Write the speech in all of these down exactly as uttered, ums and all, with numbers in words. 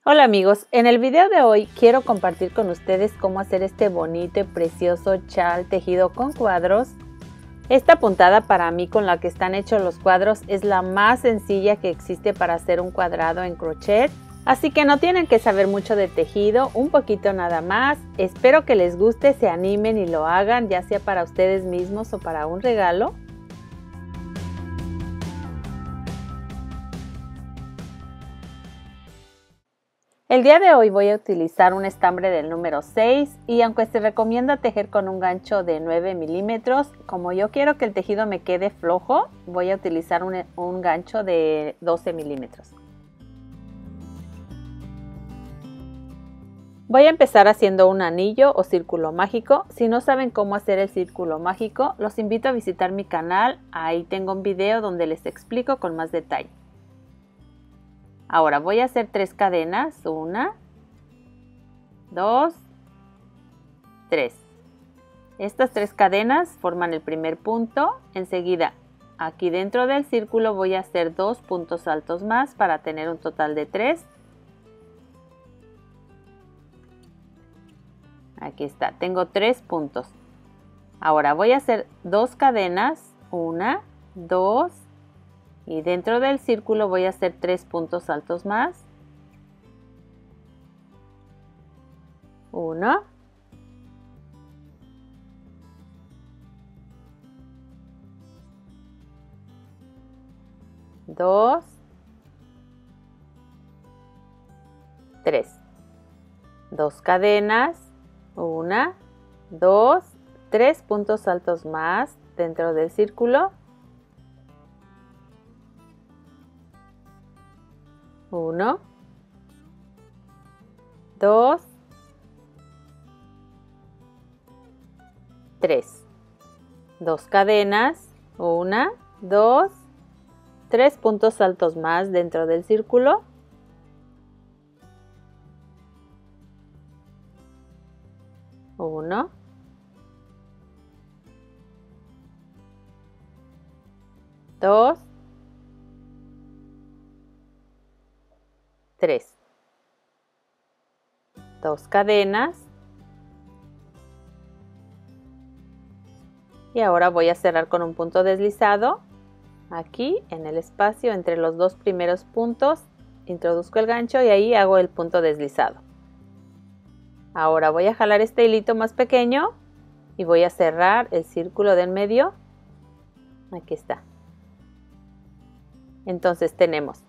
Hola amigos, en el video de hoy quiero compartir con ustedes cómo hacer este bonito y precioso chal tejido con cuadros. Esta puntada para mí con la que están hechos los cuadros es la más sencilla que existe para hacer un cuadrado en crochet. Así que no tienen que saber mucho de tejido, un poquito nada más. Espero que les guste, se animen y lo hagan, ya sea para ustedes mismos o para un regalo. El día de hoy voy a utilizar un estambre del número seis y aunque se recomienda tejer con un gancho de nueve milímetros, como yo quiero que el tejido me quede flojo, voy a utilizar un, un gancho de doce milímetros. Voy a empezar haciendo un anillo o círculo mágico. Si no saben cómo hacer el círculo mágico, los invito a visitar mi canal. Ahí tengo un video donde les explico con más detalle. Ahora voy a hacer tres cadenas, una, dos, tres. Estas tres cadenas forman el primer punto. Enseguida, aquí dentro del círculo voy a hacer dos puntos altos más para tener un total de tres. Aquí está, tengo tres puntos. Ahora voy a hacer dos cadenas, una, dos, y dentro del círculo voy a hacer tres puntos altos más. Uno. Dos. Tres. Dos cadenas. Una, dos, tres puntos altos más dentro del círculo. Uno, dos, tres. Dos cadenas, una, dos, tres puntos altos más dentro del círculo. Uno, dos, tres. Dos cadenas. Y ahora voy a cerrar con un punto deslizado. Aquí en el espacio entre los dos primeros puntos introduzco el gancho y ahí hago el punto deslizado. Ahora voy a jalar este hilito más pequeño y voy a cerrar el círculo del medio. Aquí está. Entonces tenemos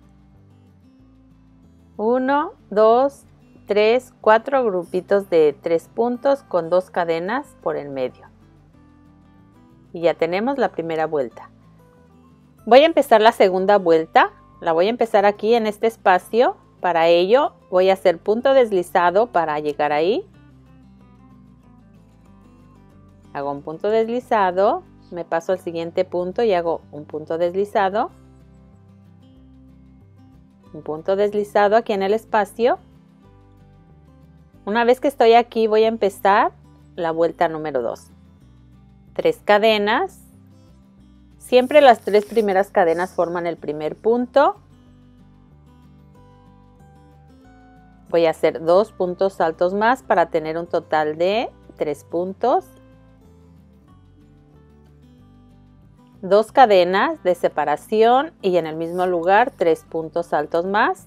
uno, dos, tres, cuatro grupitos de tres puntos con dos cadenas por el medio. Y ya tenemos la primera vuelta. Voy a empezar la segunda vuelta. La voy a empezar aquí en este espacio. Para ello voy a hacer punto deslizado para llegar ahí. Hago un punto deslizado, me paso al siguiente punto y hago un punto deslizado. Un punto deslizado aquí en el espacio. Una vez que estoy aquí voy a empezar la vuelta número dos. Tres cadenas. Siempre las tres primeras cadenas forman el primer punto. Voy a hacer dos puntos altos más para tener un total de tres puntos. Dos cadenas de separación y en el mismo lugar tres puntos altos más.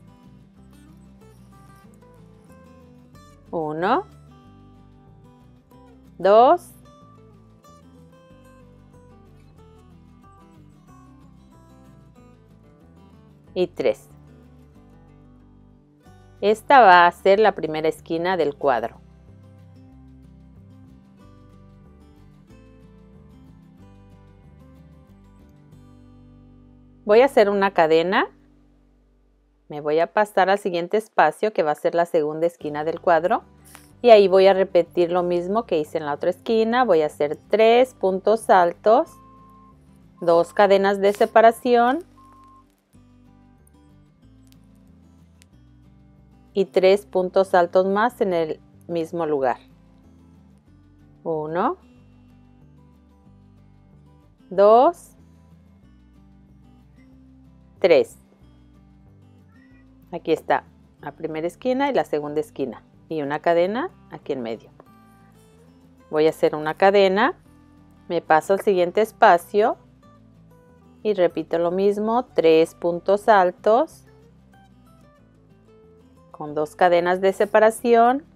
Uno. Dos. Y tres. Esta va a ser la primera esquina del cuadro. Voy a hacer una cadena. Me voy a pasar al siguiente espacio que va a ser la segunda esquina del cuadro. Y ahí voy a repetir lo mismo que hice en la otra esquina. Voy a hacer tres puntos altos, dos cadenas de separación y tres puntos altos más en el mismo lugar. Uno, dos, tres. Aquí está. la primera esquina y la segunda esquina y una cadena aquí en medio. Voy a hacer una cadena, me paso al siguiente espacio y repito lo mismo, tres puntos altos con dos cadenas de separación.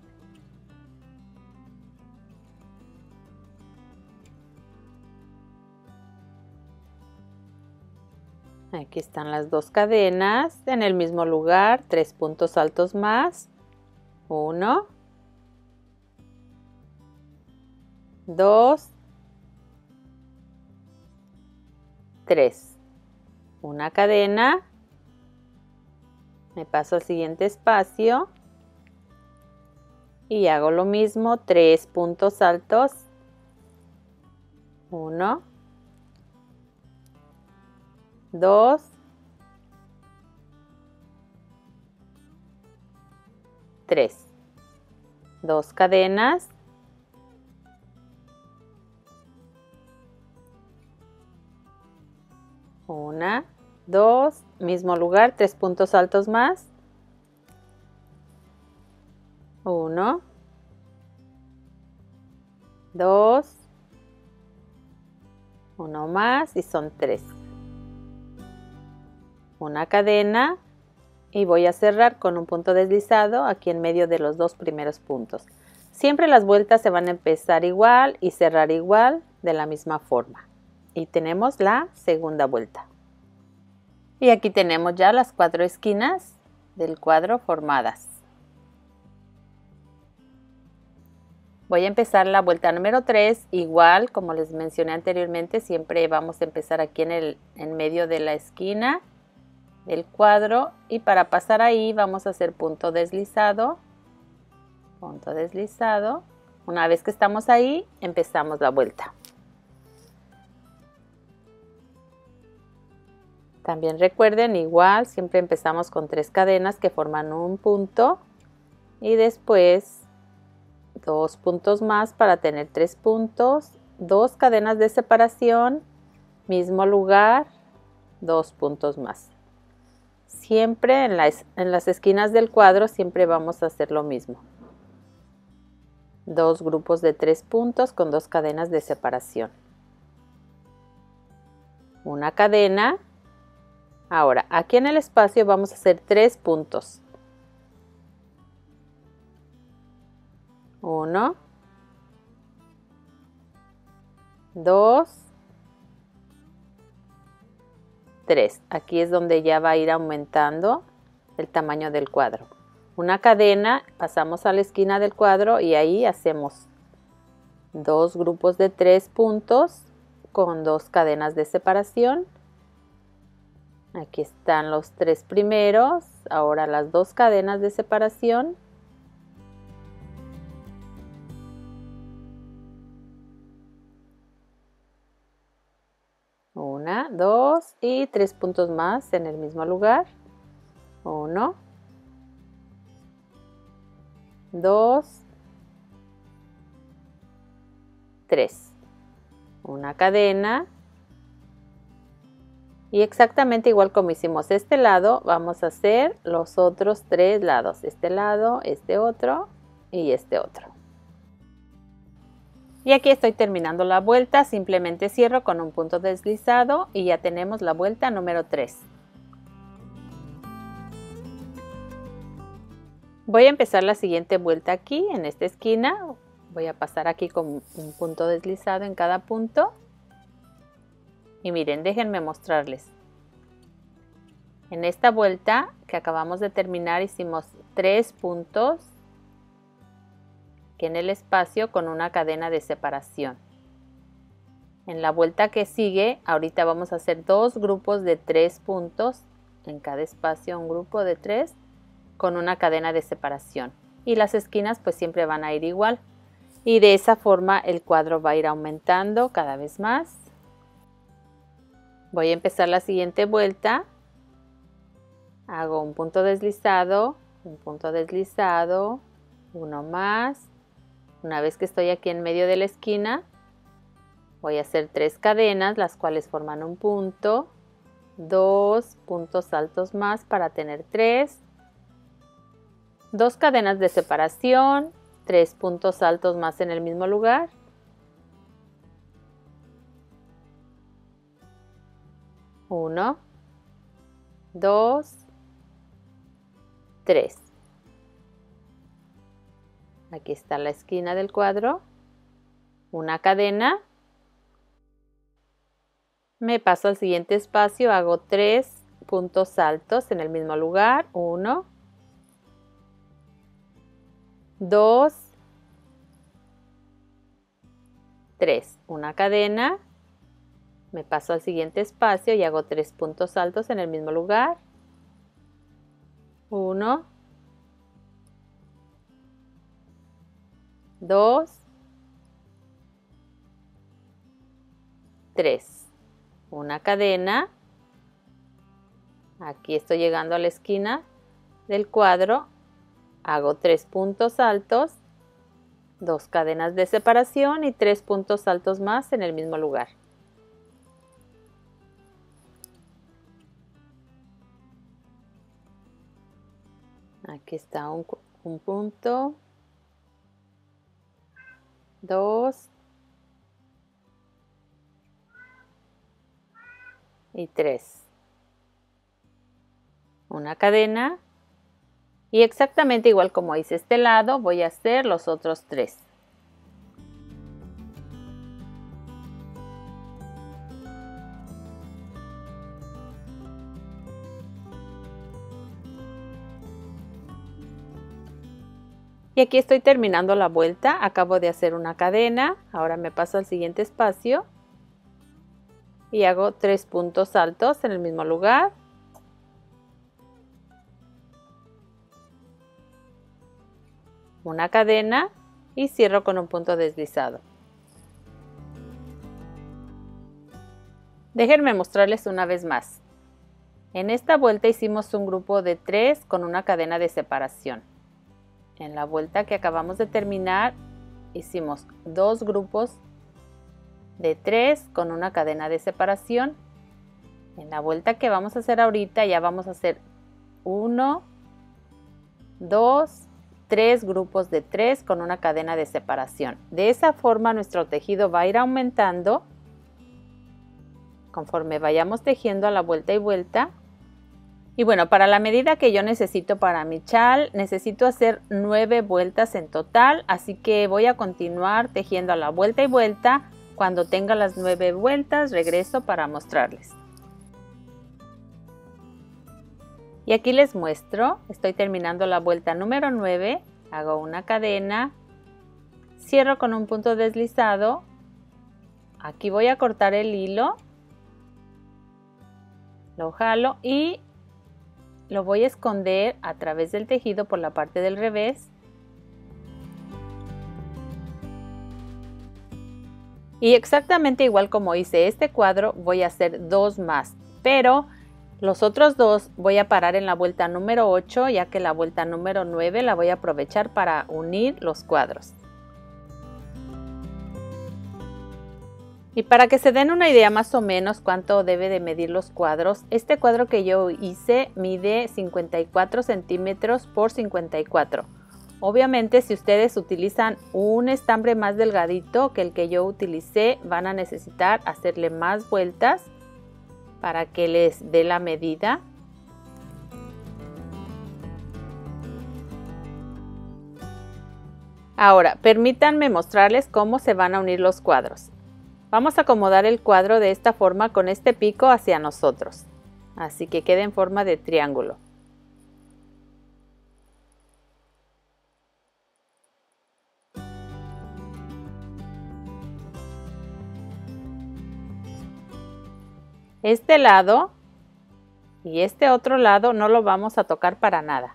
Aquí están las dos cadenas en el mismo lugar, tres puntos altos más. Uno, dos, tres. Una cadena, me paso al siguiente espacio y hago lo mismo, tres puntos altos. Uno, dos, tres. Dos cadenas. Una, dos, mismo lugar, tres puntos altos más. Uno, dos, uno más y son tres. Una cadena y voy a cerrar con un punto deslizado aquí en medio de los dos primeros puntos. Siempre las vueltas se van a empezar igual y cerrar igual de la misma forma. Y tenemos la segunda vuelta. Y aquí tenemos ya las cuatro esquinas del cuadro formadas. Voy a empezar la vuelta número tres, igual como les mencioné anteriormente, siempre vamos a empezar aquí en el en medio de la esquina del cuadro y para pasar ahí vamos a hacer punto deslizado, punto deslizado. Una vez que estamos ahí, empezamos la vuelta. También recuerden, igual, siempre empezamos con tres cadenas que forman un punto y después dos puntos más para tener tres puntos, dos cadenas de separación, mismo lugar, dos puntos más. Siempre en las, en las esquinas del cuadro siempre vamos a hacer lo mismo. Dos grupos de tres puntos con dos cadenas de separación. Una cadena. Ahora, aquí en el espacio vamos a hacer tres puntos. Uno, dos, tres. Aquí es donde ya va a ir aumentando el tamaño del cuadro. Una cadena, pasamos a la esquina del cuadro y ahí hacemos dos grupos de tres puntos con dos cadenas de separación. Aquí están los tres primeros, ahora las dos cadenas de separación. Una, dos y tres puntos más en el mismo lugar. Uno, dos, tres. Una cadena. Y exactamente igual como hicimos este lado, vamos a hacer los otros tres lados. Este lado, este otro y este otro. Y aquí estoy terminando la vuelta, simplemente cierro con un punto deslizado y ya tenemos la vuelta número tres. Voy a empezar la siguiente vuelta aquí, en esta esquina. Voy a pasar aquí con un punto deslizado en cada punto. Y miren, déjenme mostrarles. En esta vuelta que acabamos de terminar hicimos tres puntos aquí en el espacio con una cadena de separación. En la vuelta que sigue, ahorita vamos a hacer dos grupos de tres puntos. En cada espacio un grupo de tres con una cadena de separación. Y las esquinas pues siempre van a ir igual. Y de esa forma el cuadro va a ir aumentando cada vez más. Voy a empezar la siguiente vuelta. Hago un punto deslizado, un punto deslizado, uno más. Una vez que estoy aquí en medio de la esquina, voy a hacer tres cadenas, las cuales forman un punto, dos puntos altos más para tener tres, Dos cadenas de separación, tres puntos altos más en el mismo lugar. Uno, dos, tres. Aquí está la esquina del cuadro. Una cadena. Me paso al siguiente espacio, hago tres puntos altos en el mismo lugar. Uno, dos, tres. Una cadena. Me paso al siguiente espacio y hago tres puntos altos en el mismo lugar. Uno, dos, tres. Una cadena. Aquí estoy llegando a la esquina del cuadro. Hago tres puntos altos, dos cadenas de separación y tres puntos altos más en el mismo lugar. Aquí está un, un punto, dos y tres. Una cadena y exactamente igual como hice este lado, voy a hacer los otros tres. Y aquí estoy terminando la vuelta, acabo de hacer una cadena, ahora me paso al siguiente espacio y hago tres puntos altos en el mismo lugar. Una cadena y cierro con un punto deslizado. Déjenme mostrarles una vez más. En esta vuelta hicimos un grupo de tres con una cadena de separación. En la vuelta que acabamos de terminar hicimos dos grupos de tres con una cadena de separación. En la vuelta que vamos a hacer ahorita ya vamos a hacer uno, dos, tres grupos de tres con una cadena de separación. De esa forma nuestro tejido va a ir aumentando conforme vayamos tejiendo a la vuelta y vuelta. Y bueno, para la medida que yo necesito para mi chal, necesito hacer nueve vueltas en total, así que voy a continuar tejiendo a la vuelta y vuelta. Cuando tenga las nueve vueltas, regreso para mostrarles. Y aquí les muestro, estoy terminando la vuelta número nueve, hago una cadena, cierro con un punto deslizado, aquí voy a cortar el hilo, lo jalo y lo voy a esconder a través del tejido por la parte del revés. Y exactamente igual como hice este cuadro, voy a hacer dos más, pero los otros dos voy a parar en la vuelta número ocho, ya que la vuelta número nueve la voy a aprovechar para unir los cuadros. Y para que se den una idea más o menos cuánto debe de medir los cuadros, este cuadro que yo hice mide cincuenta y cuatro centímetros por cincuenta y cuatro. Obviamente si ustedes utilizan un estambre más delgadito que el que yo utilicé, van a necesitar hacerle más vueltas para que les dé la medida. Ahora, permítanme mostrarles cómo se van a unir los cuadros. Vamos a acomodar el cuadro de esta forma con este pico hacia nosotros, así que quede en forma de triángulo. Este lado y este otro lado no lo vamos a tocar para nada.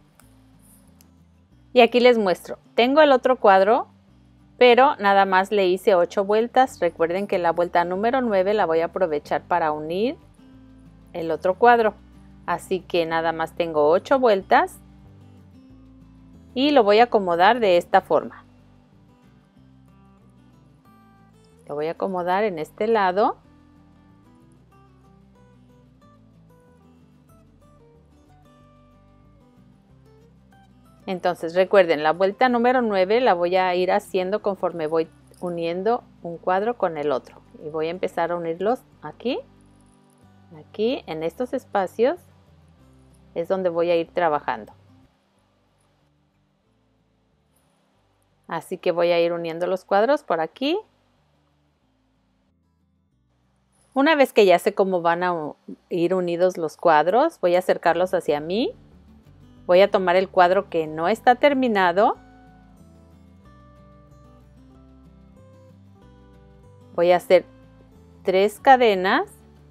Y aquí les muestro, tengo el otro cuadro, pero nada más le hice ocho vueltas. Recuerden que la vuelta número nueve la voy a aprovechar para unir el otro cuadro. Así que nada más tengo ocho vueltas y lo voy a acomodar de esta forma. Lo voy a acomodar en este lado. Entonces recuerden, la vuelta número nueve la voy a ir haciendo conforme voy uniendo un cuadro con el otro. Y voy a empezar a unirlos aquí, aquí, en estos espacios es donde voy a ir trabajando. Así que voy a ir uniendo los cuadros por aquí. Una vez que ya sé cómo van a ir unidos los cuadros, voy a acercarlos hacia mí. Voy a tomar el cuadro que no está terminado. Voy a hacer tres cadenas.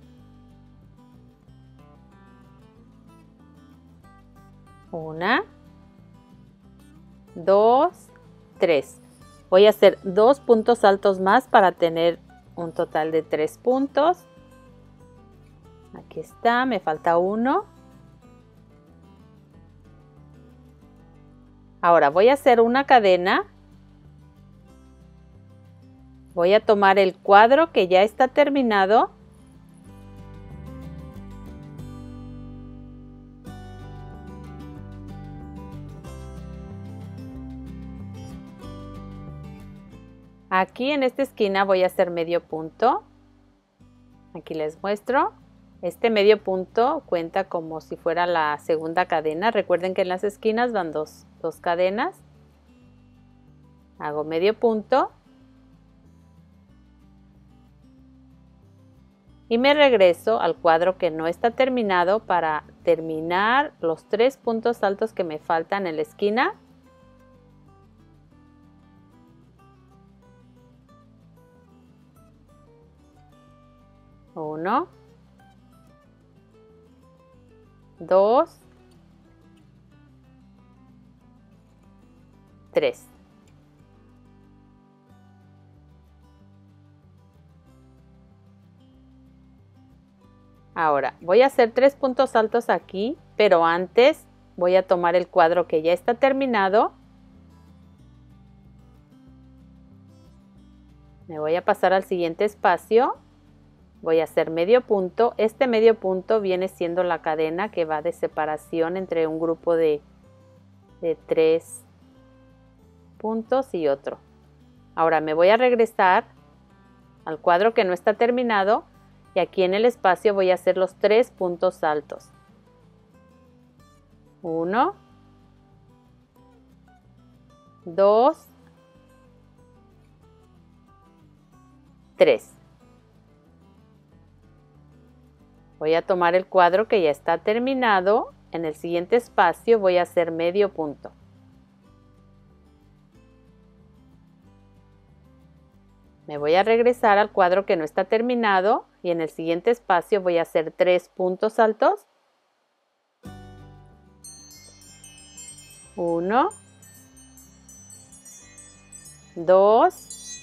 Una, dos, tres. Voy a hacer dos puntos altos más para tener un total de tres puntos. Aquí está, me falta uno. Ahora voy a hacer una cadena. Voy a tomar el cuadro que ya está terminado. Aquí en esta esquina voy a hacer medio punto. Aquí les muestro. Este medio punto cuenta como si fuera la segunda cadena. Recuerden que en las esquinas van dos, dos cadenas. Hago medio punto. Y me regreso al cuadro que no está terminado para terminar los tres puntos altos que me faltan en la esquina. Uno, dos, tres. Ahora voy a hacer tres puntos altos aquí, pero antes voy a tomar el cuadro que ya está terminado. Me voy a pasar al siguiente espacio. Voy a hacer medio punto. Este medio punto viene siendo la cadena que va de separación entre un grupo de, de tres puntos y otro. Ahora me voy a regresar al cuadro que no está terminado y aquí en el espacio voy a hacer los tres puntos altos. Uno, dos, tres. Voy a tomar el cuadro que ya está terminado. En el siguiente espacio voy a hacer medio punto. Me voy a regresar al cuadro que no está terminado y en el siguiente espacio voy a hacer tres puntos altos. Uno, dos,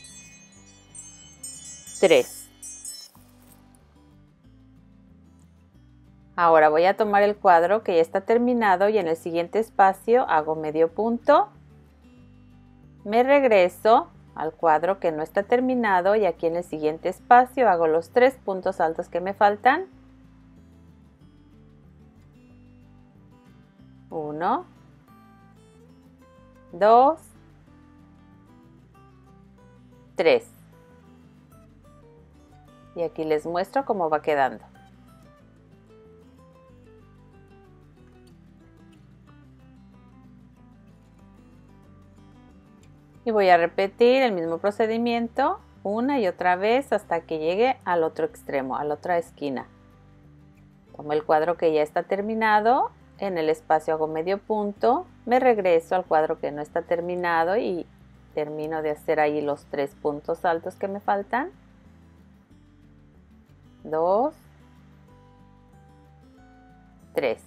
tres. Ahora voy a tomar el cuadro que ya está terminado y en el siguiente espacio hago medio punto. Me regreso al cuadro que no está terminado y aquí en el siguiente espacio hago los tres puntos altos que me faltan. Uno, dos, tres. Y aquí les muestro cómo va quedando. Y voy a repetir el mismo procedimiento una y otra vez hasta que llegue al otro extremo, a la otra esquina. Tomo el cuadro que ya está terminado, en el espacio hago medio punto, me regreso al cuadro que no está terminado y termino de hacer ahí los tres puntos altos que me faltan. Dos, tres.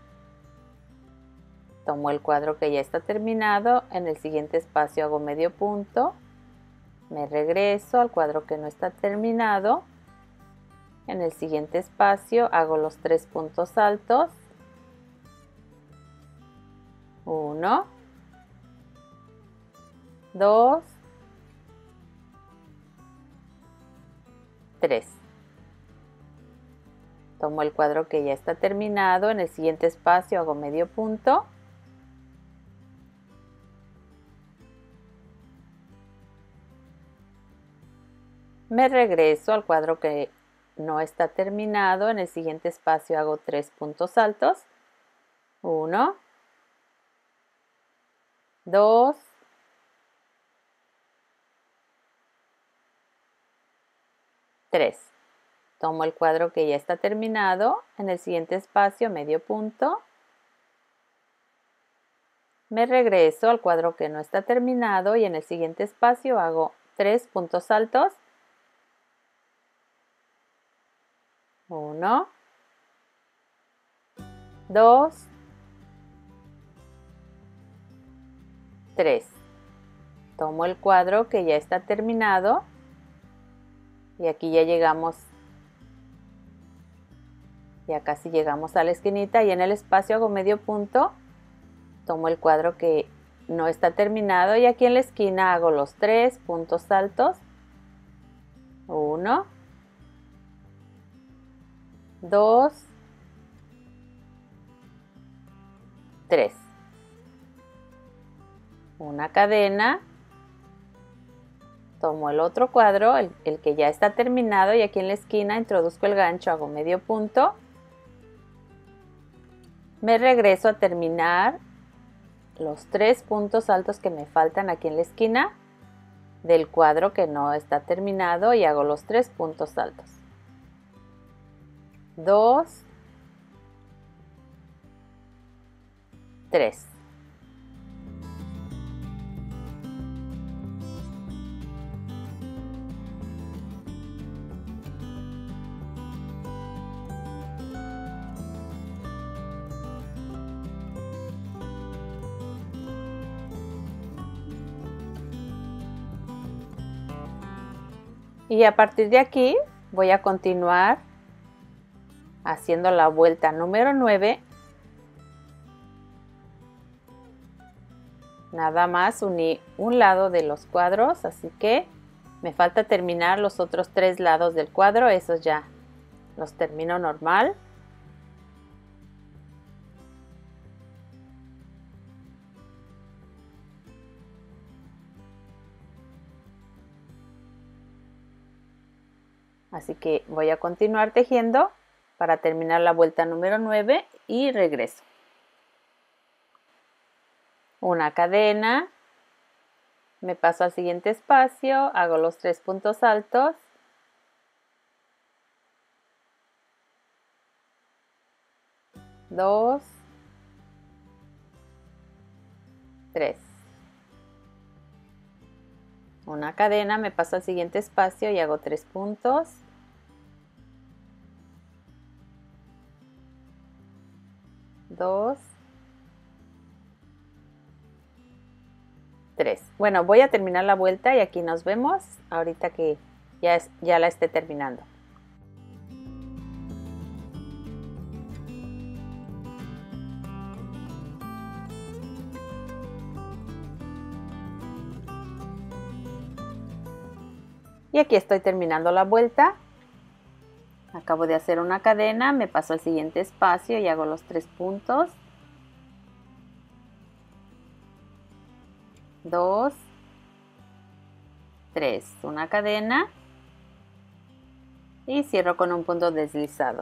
Tomo el cuadro que ya está terminado, en el siguiente espacio hago medio punto, me regreso al cuadro que no está terminado, en el siguiente espacio hago los tres puntos altos, uno, dos, tres. Tomo el cuadro que ya está terminado, en el siguiente espacio hago medio punto, Me regreso al cuadro que no está terminado. En el siguiente espacio hago tres puntos altos. uno, dos, tres. Tomo el cuadro que ya está terminado. En el siguiente espacio medio punto. Me regreso al cuadro que no está terminado y en el siguiente espacio hago tres puntos altos. uno, dos, tres. Tomo el cuadro que ya está terminado y aquí ya llegamos, ya casi llegamos a la esquinita y en el espacio hago medio punto. Tomo el cuadro que no está terminado y aquí en la esquina hago los tres puntos altos. uno, dos, tres. Una cadena. Tomo el otro cuadro, el, el que ya está terminado y aquí en la esquina introduzco el gancho, hago medio punto. Me regreso a terminar los tres puntos altos que me faltan aquí en la esquina del cuadro que no está terminado y hago los tres puntos altos. dos, tres. Y a partir de aquí voy a continuar haciendo la vuelta número nueve. Nada más uní un lado de los cuadros, así que me falta terminar los otros tres lados del cuadro. Esos ya los termino normal. Así que voy a continuar tejiendo para terminar la vuelta número nueve y regreso. Una cadena, me paso al siguiente espacio, hago los tres puntos altos. Dos, tres. Una cadena, me paso al siguiente espacio y hago tres puntos. Dos, tres. Bueno, voy a terminar la vuelta y aquí nos vemos ahorita que ya, es, ya la esté terminando. Y aquí estoy terminando la vuelta. Acabo de hacer una cadena, me paso al siguiente espacio y hago los tres puntos. Dos, tres. Una cadena y cierro con un punto deslizado.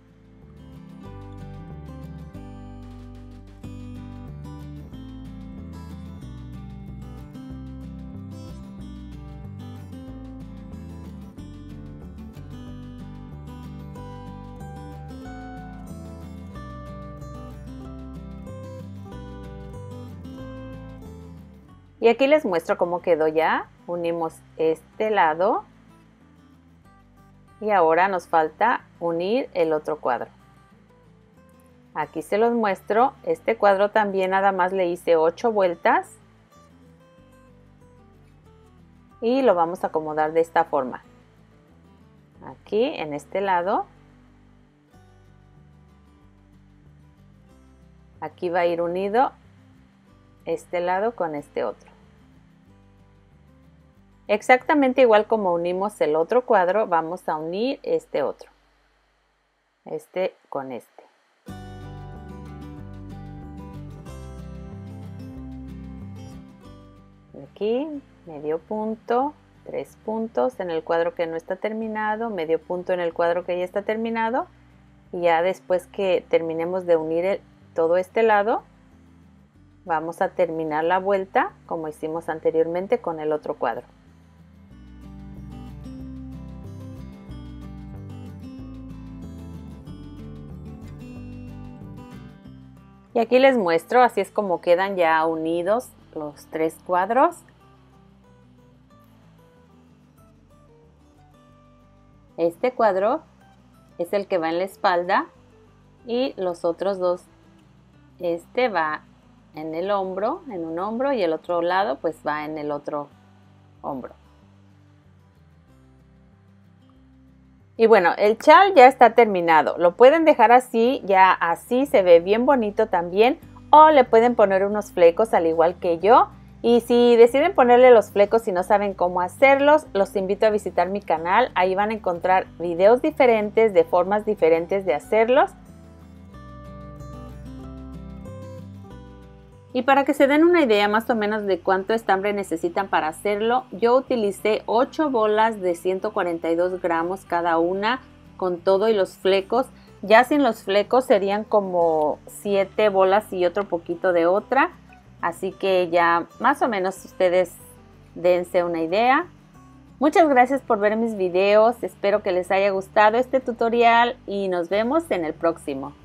Y aquí les muestro cómo quedó ya. Unimos este lado. Y ahora nos falta unir el otro cuadro. Aquí se los muestro. Este cuadro también nada más le hice ocho vueltas. Y lo vamos a acomodar de esta forma. Aquí en este lado. Aquí va a ir unido este lado con este otro. Exactamente igual como unimos el otro cuadro, vamos a unir este otro. Este con este. Aquí, medio punto, tres puntos en el cuadro que no está terminado, medio punto en el cuadro que ya está terminado, y ya después que terminemos de unir el, todo este lado, vamos a terminar la vuelta como hicimos anteriormente con el otro cuadro. Y aquí les muestro, así es como quedan ya unidos los tres cuadros. Este cuadro es el que va en la espalda y los otros dos, este va en el hombro, en un hombro, y el otro lado pues va en el otro hombro. Y bueno, el chal ya está terminado. Lo pueden dejar así, ya así se ve bien bonito también, o le pueden poner unos flecos al igual que yo. Y si deciden ponerle los flecos y no saben cómo hacerlos, los invito a visitar mi canal. Ahí van a encontrar videos diferentes, de formas diferentes de hacerlos. Y para que se den una idea más o menos de cuánto estambre necesitan para hacerlo, yo utilicé ocho bolas de ciento cuarenta y dos gramos cada una, con todo y los flecos. Ya sin los flecos serían como siete bolas y otro poquito de otra. Así que ya más o menos ustedes dense una idea. Muchas gracias por ver mis videos. Espero que les haya gustado este tutorial y nos vemos en el próximo.